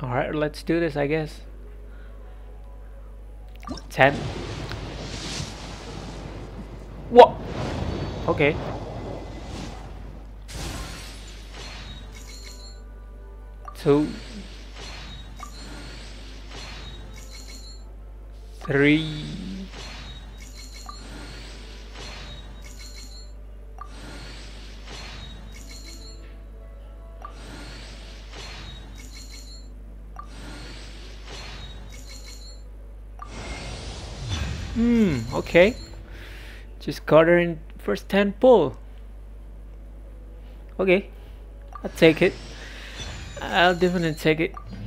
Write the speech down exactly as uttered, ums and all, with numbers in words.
Alright, let's do this, I guess. ten. What? Okay. Two. Three. Hmm, okay. Just got her in first ten pull. Okay. I'll take it. I'll definitely take it.